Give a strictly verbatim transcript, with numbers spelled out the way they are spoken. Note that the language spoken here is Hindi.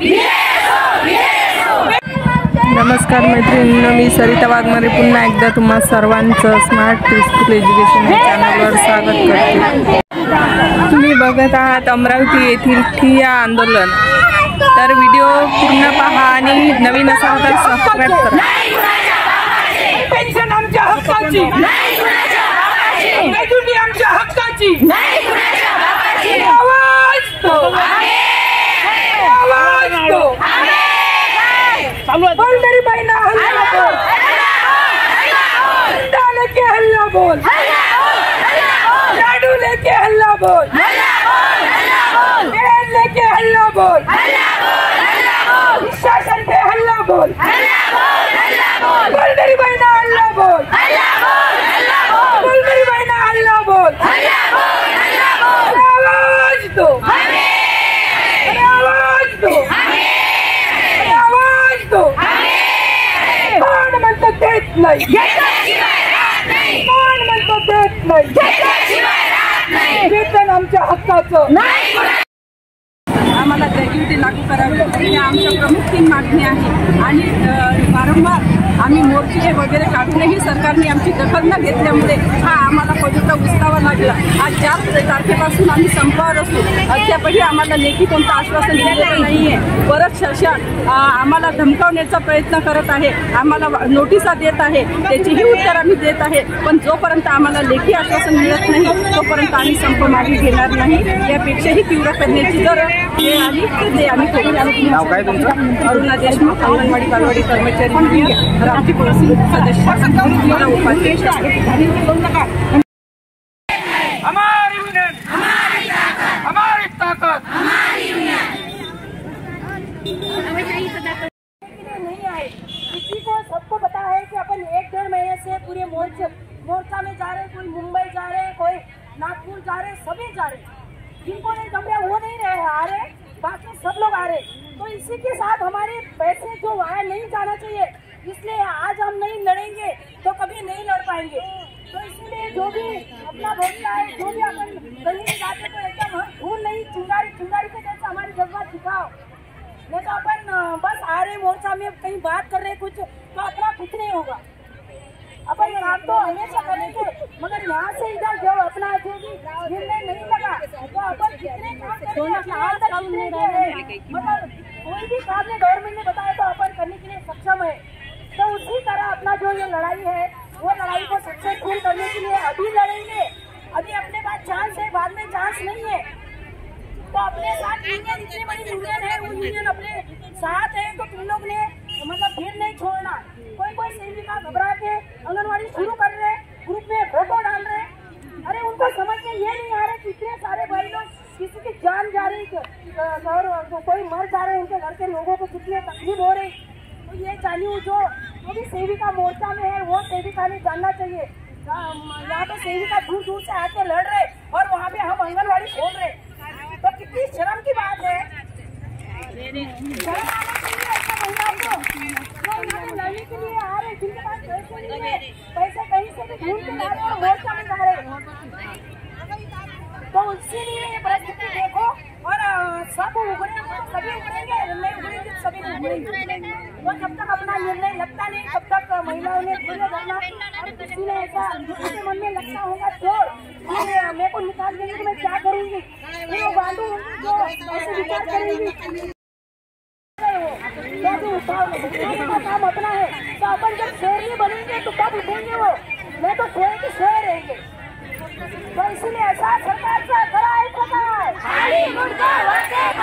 नमस्कार मैत्रिणींनो, मी सरिता वाघमारे पुन्हा एकदा तुम्हा सर्वांचं स्मार्ट प्रीस्कूल एज्युकेशन या चॅनलवर स्वागत करते। तुम्ही बघत आहात अमरावती येथील ठिय्या आंदोलन। तर व्हिडिओ पूर्ण पहा आणि नवीन असाल तर सबस्क्राइब करा। पेन्शन आमच्या हक्काची नाही, कुणाच्या बापाची नाही, आमच्या हक्काची नाही, कुणाच्या बापाची आवाज तो आहे, आवाज तो आहे। बोल मेरी बहना हल्ला बोल, हल्ला लेके हल्ला बोल, लाडू लेके हल्ला बोल, तेल लेके हल्ला बोल, शासन पे हल्ला बोल, बोल मेरी बहना हल्ला बोल, बोल मेरी बहना हल्ला बोल, आवाज दो, आवाज दो, आवाज दो। कोण म्हणतो देत नाही, कोण म्हणतो देत नाही, वेतन आमच्या हक्काचं नाही। आम्हाला ग्रॅज्युटी लागू करावी ही आमच्या प्रमुख तीन मागणी आहे आणि वारंवार आम्ही मोर्चे वगैरे काढूनही सरकारने आमची दखल न घेतल्यामुळे हा आम्हाला पवित्रा उचलावा लागला। आज चार तारखेपासून आम्ही संपावर असू, अद्यापही आम्हाला लेखी कोणतं आश्वासन दिलेलं नाही आहे। परत शासन आम्हाला धमकावण्याचा प्रयत्न करत आहे, आम्हाला नोटिसा देत आहे, त्याचीही उत्तर आम्ही देत आहे, पण जोपर्यंत आम्हाला लेखी आश्वासन मिळत नाही तोपर्यंत आम्ही संप मागे घेणार नाही। यापेक्षाही तीव्र करण्याची जर वेळ आली तर ते आम्ही करू। नाव काय तुमचं? अरुणा देशमुख, अंगणवाडी बालवाडी कर्मचारी युनियन रामजी पडोसी सदस्य। हमारी यूनियन, हमारी ताकत, हमारी ताकत, हमारी यूनियन। नहीं आए, किसी को सबको पता है कि अपन एक डेढ़ महीने से पूरे मोर्चे मोर्चा में जा रहे, कोई मुंबई जा रहे, कोई नागपुर जा रहे, सभी जा रहे। जिनको नहीं जम रहा वो नहीं रहे आ रहे, बाकी सब लोग आ रहे। तो इसी के साथ हमारे पैसे जो वहाँ नहीं जाना चाहिए, इसलिए आज हम नहीं लड़ेंगे तो कभी नहीं लड़ पाएंगे। तो इसलिए जो भी अपना भरोसा है, जो भी अपन कहीं जाते तो एकदम हम भूल नहीं, चिंगारी चिंगारी के जैसे हमारी जज्बात दिखाओ। नहीं तो अपन बस आ रहे मोर्चा में कहीं बात कर रहे कुछ, तो अपना कुछ नहीं होगा। अपन काम तो हमेशा करेंगे, मगर यहाँ से इधर जो अपना जो भी निर्णय नहीं लगा तो अपन कितने काम करेंगे, मगर कोई भी काम ने गवर्नमेंट ने बताया तो अपन करने के लिए सक्षम है। तो उसी तरह अपना जो ये लड़ाई है वो लड़ाई को सक्सेसफुल करने के लिए अभी लड़ेंगे। अभी अपने पास चांस है, बाद में चांस नहीं है। तो अपने साथ यूनियन, इतनी बड़ी यूनियन है, वो यूनियन अपने साथ है, तो तुम लोग ने मतलब फिर नहीं छोड़ना। कोई कोई सेविका घबरा के आंगनवाड़ी शुरू कर रहे, ग्रुप में फोटो डाल रहे। अरे उनको समझ में ये नहीं आ रहा कि इतने सारे भाई लोग, किसी की जान जा रही और कोई मर जा रहे, उनके घर के लोगों को कितनी तकलीफ हो रही। तो ये चाहिए जो जो भी सेविका मोर्चा में है वो सेविका ने जानना चाहिए। यहाँ पे सेविका दूर दूर से आके लड़ रहे और वहाँ पे हम आंगनवाड़ी खोल रहे, तो कितनी शर्म की बात है। शर्म आना चाहिए ऐसा महिलाओं को, जो यहाँ पे लड़ने के लिए आ रहे, जिनके पास पैसे नहीं है, पैसे कहीं से भी ढूंढ के ला रहे और मोर्चा में जा रहे। तो इसीलिए ये परिस्थिति देखो, और सब उगड़ेंगे तो सभी उगड़ेंगे, नहीं उगड़ेंगे तो सभी उगड़ेंगे। तो जब तक अपना निर्णय लगता नहीं तब तक महिलाओं ने धीरे धरना, और किसी ने ऐसा किसी के मन में लगता होगा छोड़ मेरे को निकाल देंगे तो मैं क्या करूँगी, फिर वो बांधू जो ऐसे विचार करेंगी तो काम अपना है। तो अपन जब शेर नहीं बनेंगे तो कब उठेंगे वो, मैं तो सोए के सोए रहेंगे। तो इसीलिए ऐसा सरकार से खड़ा है, सरकार